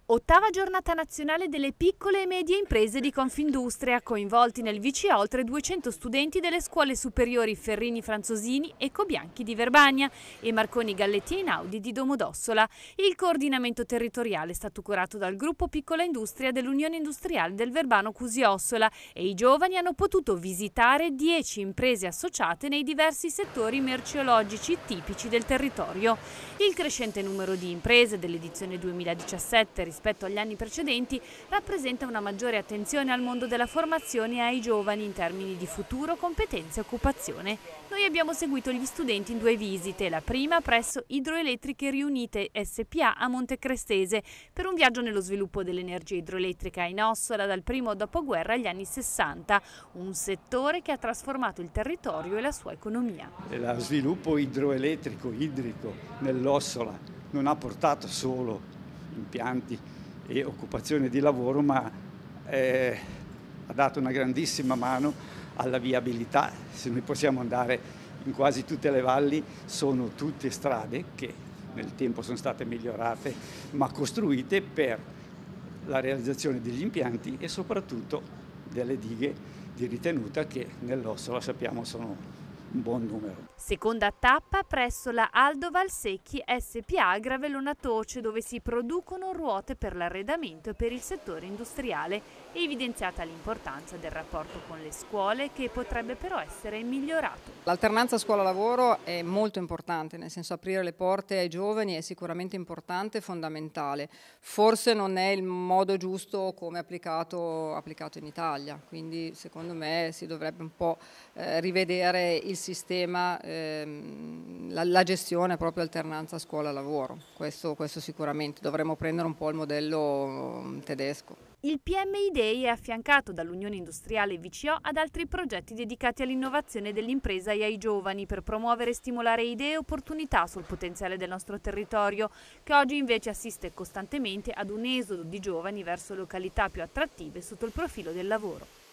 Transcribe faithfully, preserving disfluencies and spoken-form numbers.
Ottava giornata nazionale delle piccole e medie imprese di Confindustria, coinvolti nel V C A oltre duecento studenti delle scuole superiori Ferrini Franzosini e Cobianchi di Verbania e Marconi Galletti e Einaudi di Domodossola. Il coordinamento territoriale è stato curato dal gruppo Piccola Industria dell'Unione Industriale del Verbano Cusiossola e i giovani hanno potuto visitare dieci imprese associate nei diversi settori merceologici tipici del territorio. Il crescente numero di imprese dell'edizione duemiladiciassette rispetto agli anni precedenti rappresenta una maggiore attenzione al mondo della formazione e ai giovani in termini di futuro, competenze e occupazione. Noi abbiamo seguito gli studenti in due visite, la prima presso Idroelettriche Riunite S P A a Montecrestese, per un viaggio nello sviluppo dell'energia idroelettrica in Ossola dal primo dopoguerra agli anni sessanta, un settore che ha trasformato il territorio e la sua economia. Lo sviluppo idroelettrico, idrico nell'Ossola non ha portato solo impianti e occupazione di lavoro, ma eh, ha dato una grandissima mano alla viabilità. Se noi possiamo andare in quasi tutte le valli, sono tutte strade che nel tempo sono state migliorate, ma costruite per la realizzazione degli impianti e soprattutto delle dighe di ritenuta che nell'Ossola sappiamo sono un buon numero. Seconda tappa presso la Aldo Valsecchi S P A a Gravellona Toce, dove si producono ruote per l'arredamento e per il settore industriale, e evidenziata l'importanza del rapporto con le scuole, che potrebbe però essere migliorato. L'alternanza scuola-lavoro è molto importante, nel senso aprire le porte ai giovani è sicuramente importante e fondamentale. Forse non è il modo giusto come applicato, applicato in Italia, quindi secondo me si dovrebbe un po' eh, rivedere il sistema, ehm, la, la gestione proprio alternanza scuola-lavoro. Questo, questo sicuramente, dovremmo prendere un po' il modello tedesco. Il P M I Day è affiancato dall'Unione Industriale V C O ad altri progetti dedicati all'innovazione dell'impresa e ai giovani per promuovere e stimolare idee e opportunità sul potenziale del nostro territorio, che oggi invece assiste costantemente ad un esodo di giovani verso località più attrattive sotto il profilo del lavoro.